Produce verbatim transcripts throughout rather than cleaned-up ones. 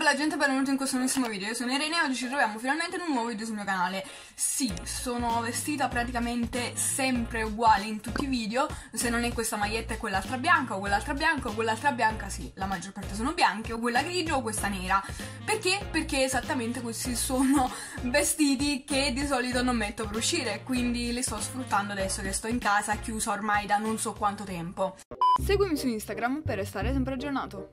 bella gente, benvenuti in questo nuovissimo video. Io sono Irene e oggi ci troviamo finalmente in un nuovo video sul mio canale. Sì, sono vestita praticamente sempre uguale in tutti i video, se non è questa maglietta e quell'altra bianca, o quell'altra bianca, o quell'altra bianca, sì, la maggior parte sono bianche, o quella grigia o questa nera. Perché? Perché esattamente questi sono vestiti che di solito non metto per uscire, quindi li sto sfruttando adesso che sto in casa, chiusa ormai da non so quanto tempo. Seguimi su Instagram per restare sempre aggiornato.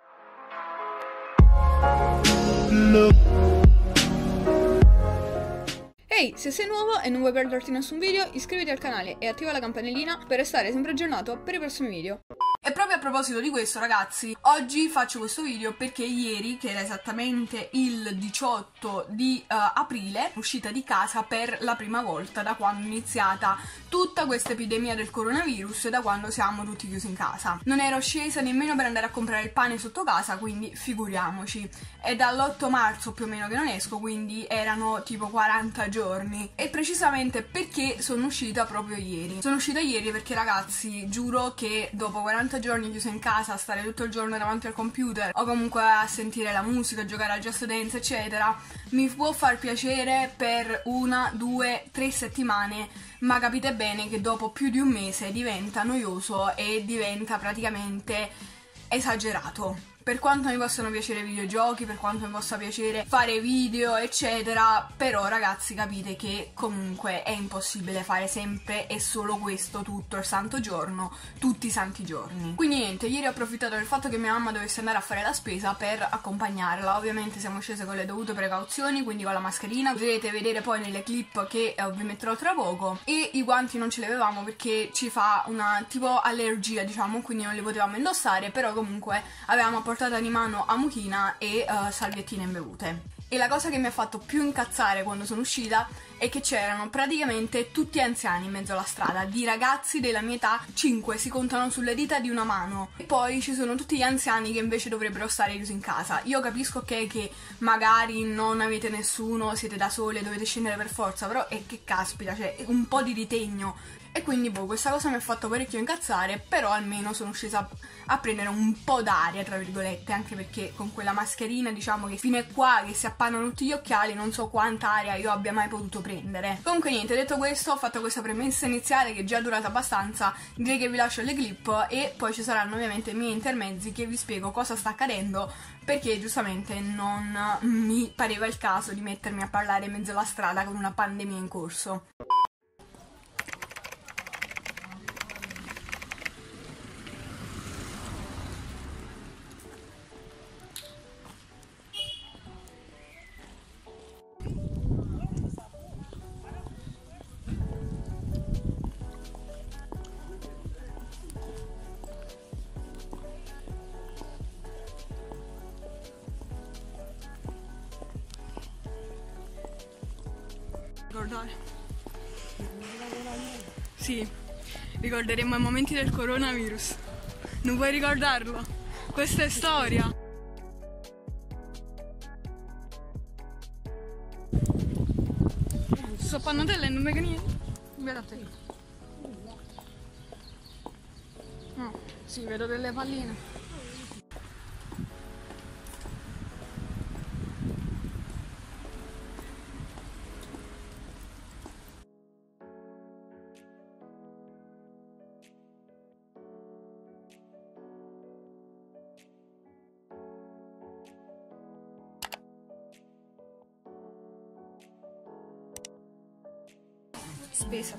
Ehi, hey, se sei nuovo e non vuoi perderti nessun video, iscriviti al canale e attiva la campanellina per restare sempre aggiornato per i prossimi video. E proprio a proposito di questo, ragazzi, oggi faccio questo video perché ieri, che era esattamente il diciotto di uh, aprile, uscita di casa per la prima volta da quando è iniziata tutta questa epidemia del coronavirus e da quando siamo tutti chiusi in casa. Non ero scesa nemmeno per andare a comprare il pane sotto casa, quindi figuriamoci. È dall'otto marzo più o meno che non esco, quindi erano tipo quaranta giorni. E precisamente perché sono uscita proprio ieri. Sono uscita ieri perché, ragazzi, giuro che dopo quaranta giorni chiusa in casa, a stare tutto il giorno davanti al computer o comunque a sentire la musica, giocare al Just Dance eccetera, mi può far piacere per una, due, tre settimane, ma capite bene che dopo più di un mese diventa noioso e diventa praticamente esagerato. Per quanto mi possano piacere i videogiochi, per quanto mi possa piacere fare video eccetera, però ragazzi capite che comunque è impossibile fare sempre e solo questo tutto il santo giorno, tutti i santi giorni. Quindi niente, ieri ho approfittato del fatto che mia mamma dovesse andare a fare la spesa per accompagnarla. Ovviamente siamo scese con le dovute precauzioni, quindi con la mascherina, potrete vedere poi nelle clip che eh, vi metterò tra poco, e i guanti non ce li avevamo perché ci fa una tipo allergia, diciamo, quindi non li potevamo indossare, però comunque avevamo portato portata di mano a mucchina e uh, salviettine imbevute. E la cosa che mi ha fatto più incazzare quando sono uscita è che c'erano praticamente tutti anziani in mezzo alla strada, di ragazzi della mia età, cinque si contano sulle dita di una mano, e poi ci sono tutti gli anziani che invece dovrebbero stare chiusi in casa. Io capisco okay, che magari non avete nessuno, siete da sole, dovete scendere per forza, però è che caspita, cioè un po' di ritegno. E quindi boh, questa cosa mi ha fatto parecchio incazzare, però almeno sono scesa a prendere un po' d'aria, tra virgolette, anche perché con quella mascherina, diciamo che fino a qua che si appannano tutti gli occhiali, non so quanta aria io abbia mai potuto prendere. Comunque niente, detto questo, ho fatto questa premessa iniziale che è già durata abbastanza, direi che vi lascio le clip e poi ci saranno ovviamente i miei intermezzi che vi spiego cosa sta accadendo, perché giustamente non mi pareva il caso di mettermi a parlare in mezzo alla strada con una pandemia in corso. Ricordare. Sì, ricorderemo i momenti del coronavirus. Non vuoi ricordarlo? Questa è storia. Sto pannotelle e non mi niente. Guardate. No, sì, vedo delle palline. Spesa.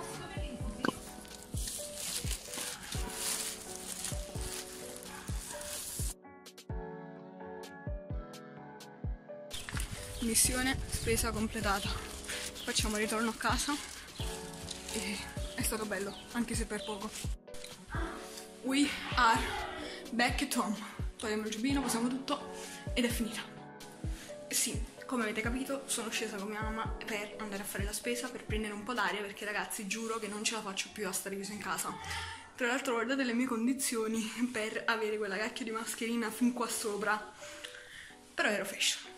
Missione spesa completata. Facciamo ritorno a casa e è stato bello, anche se per poco. We are back at home. Togliamo il giubbino, posiamo tutto ed è finita. Sì, come avete capito sono scesa con mia mamma per andare a fare la spesa, per prendere un po' d'aria, perché ragazzi giuro che non ce la faccio più a stare chiusa in casa. Tra l'altro guardate le mie condizioni per avere quella cacchio di mascherina fin qua sopra, però ero fashion.